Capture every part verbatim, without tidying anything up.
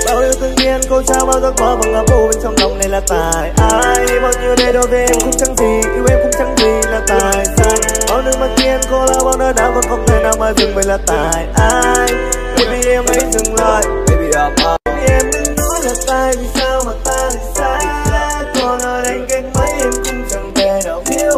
Bao điều tự nhiên câu trao bao giấc mơ bằng ngập u bên trong lòng này là tại ai. Bao nhiêu đây đối với em cũng chẳng gì, yêu em cũng chẳng gì là tại sao. Bao nước mắt tiên cô là bao nơi nào còn không thể nào mà dừng, vậy là tại ai. Baby em hãy dừng lại, baby up up. Em đừng nói là tại vì sao mà ta lại sai. Còn ở đây cách mấy em cũng chẳng thể nào hiểu.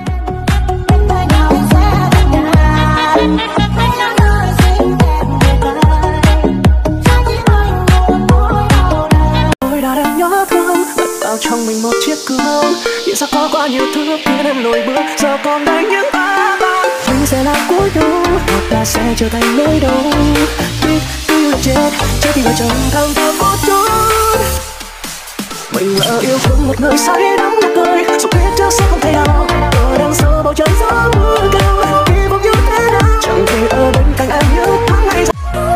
Tôi đã đang nhớ thương, đặt vào trong mình một chiếc gương. Vì sao có quá nhiều thứ khiến em lùi bước, giờ còn đây những ba ba. Mình sẽ là cuối đường, hoặc là sẽ trở thành nỗi đau. Tuy tuy là chết, chết thì vợ chồng thầm thầm một chút. Mình lỡ yêu thương một người say đắm một cười, dù biết trước sẽ không thể nào. Ở đằng sau bầu trời gió mưa cao, kỳ vọng như thế nào chẳng thể ở bên cạnh em như tháng ngày.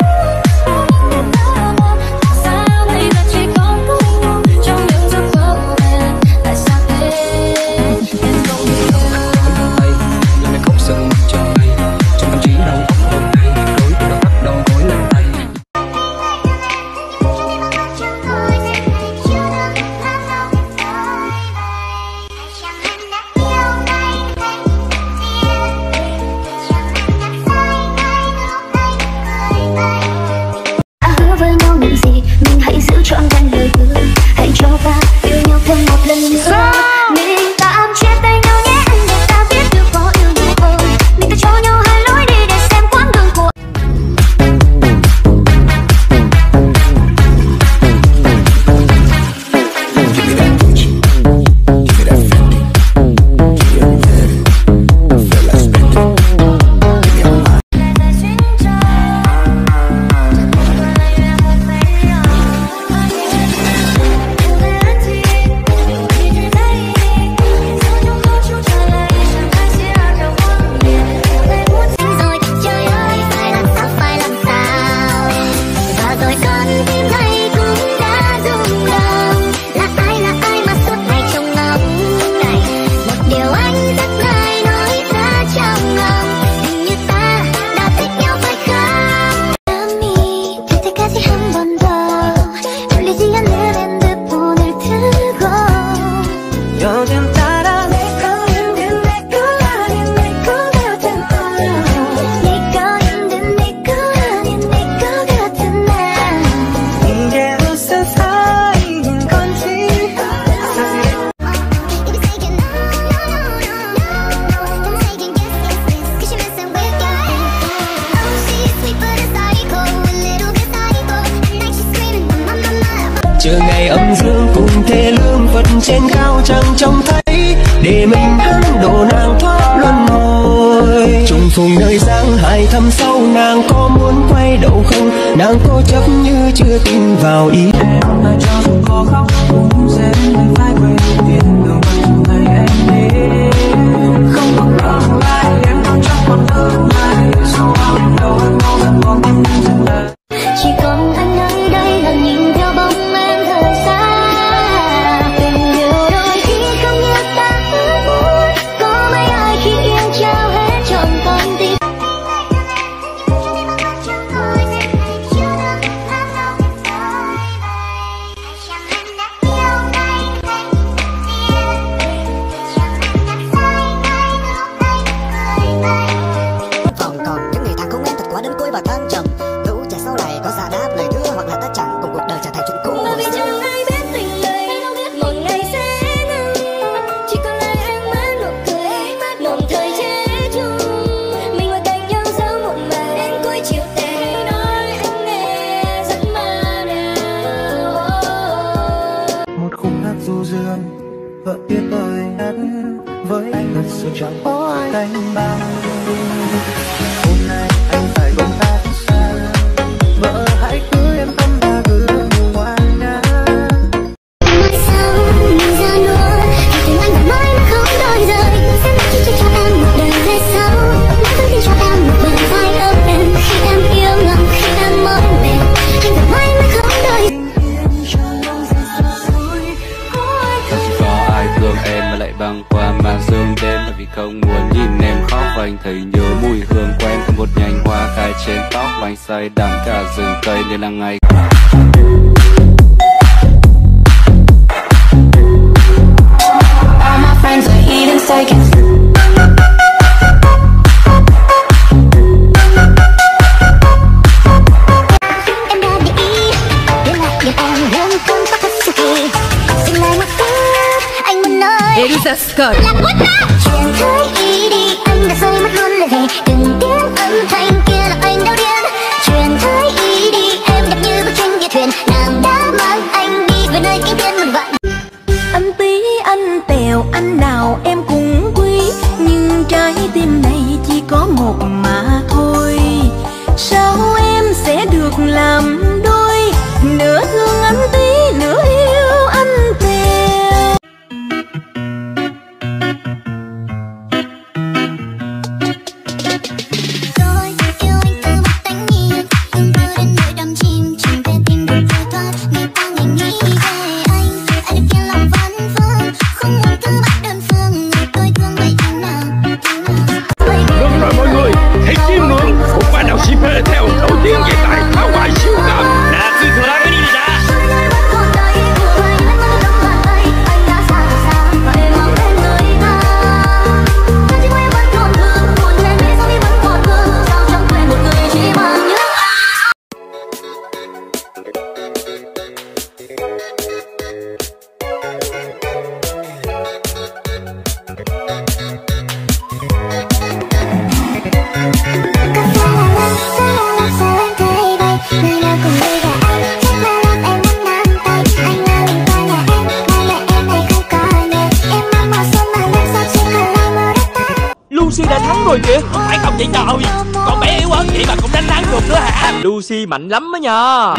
chờ ngày âm dương cùng thê lương vật trên cao chẳng trông thấy, để mình hắn độ nàng thoát luân hồi. Trùng phùng nơi giang hải thăm sâu, nàng có muốn quay đầu không? Nàng cố chấp như chưa tin vào ý em, mà cho dù có khóc cũng sẽ phải quên tiền đường vẫn ngày em đi. Không còn lòng lại em đang trong con tương lai, sau bao lâu em mau dần còn tim dừng lại. Chỉ còn anh nơi đây là nhìn theo bóng em rời xa. Tình yêu đôi khi không như ta ước muốn, có mấy ai khi yêu trao hết trọn con tim. Còn còn những ngày tháng không em thật quá đến cuối và thăng trầm. Lũ trẻ sau này có giả đáp lời hứa, hoặc là ta chẳng cùng cuộc đời trở thành chuyện cũ. Bởi vì chẳng ai biết tình này một ngày sẽ ngừng, chỉ còn lại ánh mắt nụ cười một thời trẻ trung. Mình ngồi cạnh nhau giữa một ngày đến cuối chiều tệ, nói anh nghe rất mà nào. Một khung hát du dương vợ tuyệt vời nhất với anh thật sự chẳng có ai đánh bằng. Hôm nay anh phải công tác xa, vợ hãy cứ yên tâm và cứ ngủ ngoan nhé. Mai sau mình ra luôn, tình anh và mãi mà không đôi rời. Sẽ mãi chỉ cho em một đời về sau, mãi vẫn tin cho em một bờ vai ấm êm. Khi em yêu ngầm, khi em mỏi mệt, anh và mãi mà không đôi. Chỉ có ai thương em mà lại băng qua màn sương đêm, là vì không muốn nhìn em khóc và anh thấy nhớ mùi hương quen của một nhành hoa cài trên tóc. Anh say đắm cả rừng cây nên là ngày Elsa Scott. Chuyện thấy ý đi anh đã rơi mất luôn lời về, từng tiếng âm thanh kia là anh đau điên. Chuyện thấy ý đi em đẹp như bức tranh địa thuyền, nàng đã mang anh đi về nơi kinh thiên muôn vạn. Anh tí anh tèo anh nào em cũng quý, nhưng trái tim này chỉ có một mà thôi. Sao em sẽ được làm đôi, nửa thương anh tí nửa yêu anh tèo. Tôi yêu anh từ một tánh nhiên, từng mơ đến nỗi đắm chìm, chìm về tình buồn vơi thoát. Ngày qua ngày nghĩ về anh, anh được yên lòng vấn vương, không muốn cứ bắt đơn phương. Người tôi thương vậy thế nào, thế nào. Đúng rồi mọi người, hãy chiêm ngưỡng một ban đảo si mê theo nổi tiếng về tài phá hoại siêu nam. Nè, cứ thừa lại cái đi ra. Lucy đã thắng rồi kìa, phải không vậy trời? Con bé yếu ớt vậy mà cũng đánh thắng được nữa hả? Lucy mạnh lắm á nha.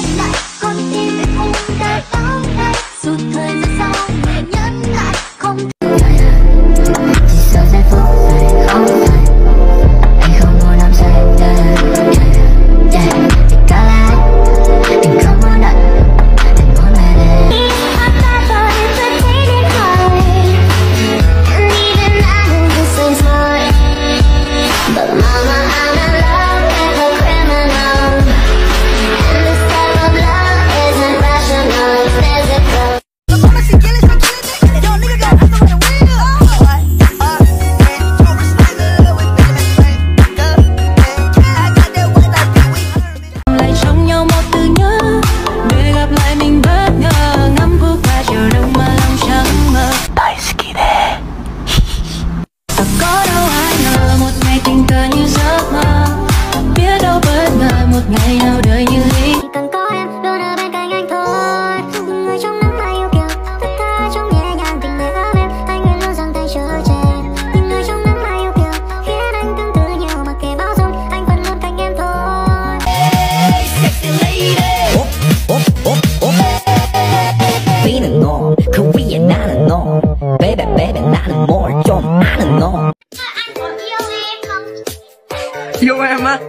Yêu em á?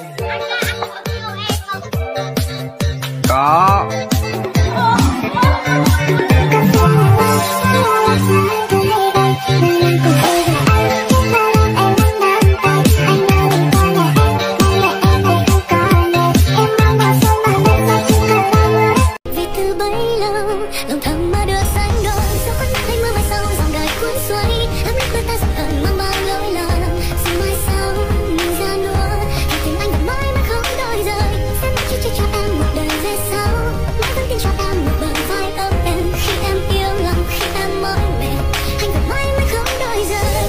Có. Vì từ bấy lâu lòng thầm mơ được xanh đôi, sao khuất thấy mưa mai sau dòng đời cuốn xoay. Ấm áp đôi ta dần ẩn mang bao lỗi lầm, rồi mai sau mình ra nuốt thì tình anh vẫn mãi mãi không đổi rời. Sẽ mãi chúc cho em một đời về sau, mãi vẫn tin cho em một bờ vai ấm em. Khi em yêu lòng, khi em mỏi mệt, anh vẫn mãi mãi không đổi rời.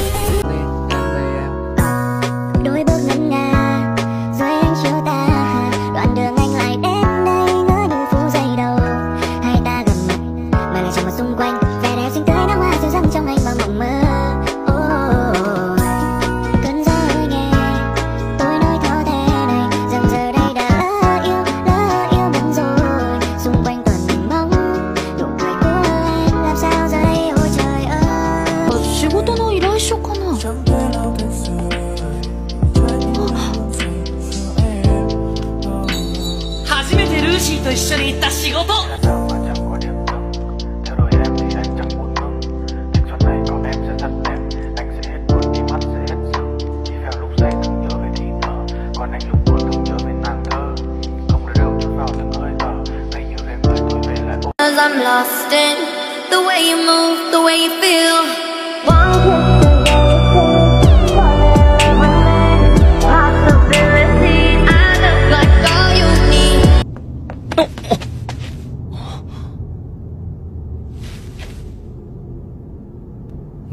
Đôi bước ngân nga rồi anh chiều ta, đoạn đường anh lại đến đây ngỡ như phút giây đầu. Hai ta gặp mặt mà lại chẳng một xung quanh, vẻ đẹp xinh tươi nắng hoa dịu dàng trong anh bao mộng mơ. Oh, cơn gió hơi nhẹ tôi nói thao thế này, rằng giờ đây đã lỡ yêu, lỡ yêu mất rồi. Xung quanh toàn mình mong nụ cười của em, làm sao giờ đây ôi trời ơi. 仕事の依頼書かな。 初めてルーシーと一緒に行った仕事。 'Cause I'm lost in the way you move, the way you feel. Possibilities, I look like all you need.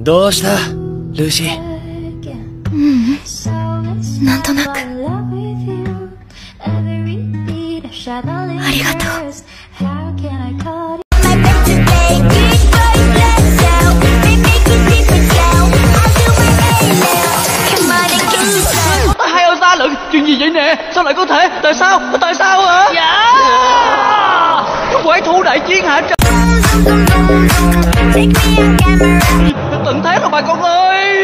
どうしたルーシー。 ううんなんとなくありがとう。 Hai ông ta lận, chuyện gì vậy nè? Sao lại có thể? Tại sao? Tại sao hả? Dạ quái thú đại chiến hả? Tận thế rồi bà con ơi.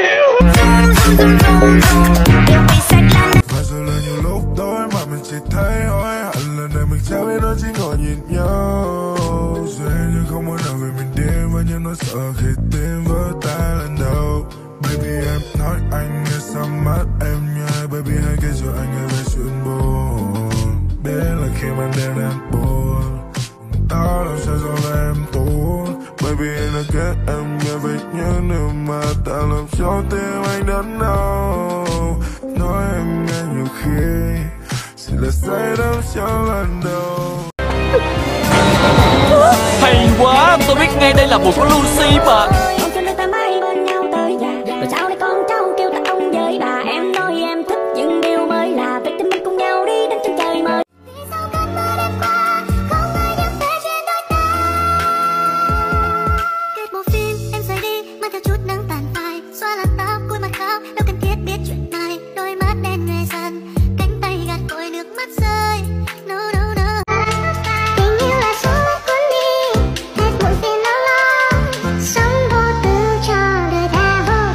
Và rồi là nhiều lúc tối mà mình chỉ thấy hối hận, lần này mình sẽ biết đó chỉ ngồi nhìn nhau. Dễ như không muốn nào về mình đêm và nhưng nó sợ khi tim vỡ tan lần đầu. Baby em nói anh nghe sao mắt em nhai, baby hãy kể cho anh nghe về chuyện buồn. Biết là khi mà đêm em buồn, tao làm sao cho em tốt. Baby anh đã kể em nghe về những điều mà ta làm cho tim anh đớn đau. Nói em nghe nhiều khi chỉ là say đắm trong lần đầu. Hay quá, tôi biết ngay đây là một con Lucy mà. Rồi sau này con cháu kêu ta ông với bà, em nói em thích những điều mới lạ, vậy thì mình cùng nhau đi đến chân trời mới. Sau cơn mưa đêm qua, không ai nhắc về chuyện đôi ta. Kết bộ phim em rời đi, mang theo chút nắng tàn phai, xóa làn tóc cúi mặt khóc, đâu cần thiết biết chuyện này. Đôi mắt đen nhòe dần, cánh tay gạt vội nước mắt rơi. No no no. Tình yêu là số mắt cuốn đi, hết muộn phiền lo lo, sống vô tư cho đời ta.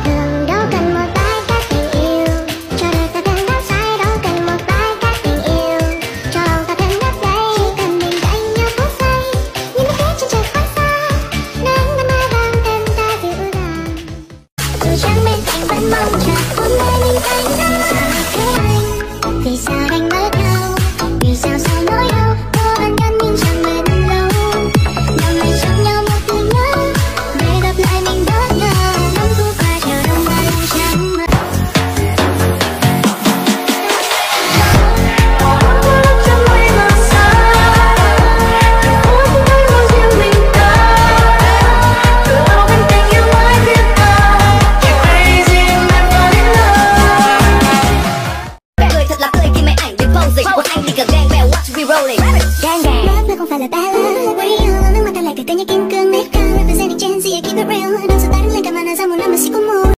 Vì sao đánh mất nhau, vì sao sai nỗi đau, vô vàn căn nhưng chẳng bền lâu. Năm nay trong nhau một từ nhớ, để gặp lại mình bất ngờ, năm thu qua chờ đông mai chẳng mơ. Trong mây mờ xa, đừng cố không thấy một riêng mình ta. Từ lâu bên tình yêu mới biết ta, you're crazy and never in love. Cười thật là cười khi mấy ảnh đến posing, một anh thì cả gang bèo watch we rolling. Gang gang, nước nước không phải là ta love, nước mắt ta lại cười tươi như kim cương. Make up representing Gen Z, keep it real. Đừng sợ ta đứng lên cả màn ra một năm mà chỉ có một.